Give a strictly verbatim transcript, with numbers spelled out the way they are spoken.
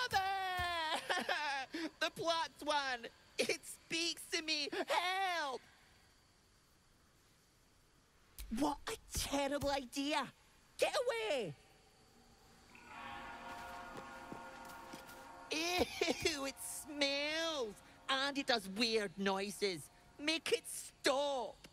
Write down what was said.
Mother! The plot's one! It speaks to me! Help! What a terrible idea! Get away! Ew, it smells! And it does weird noises. Make it stop!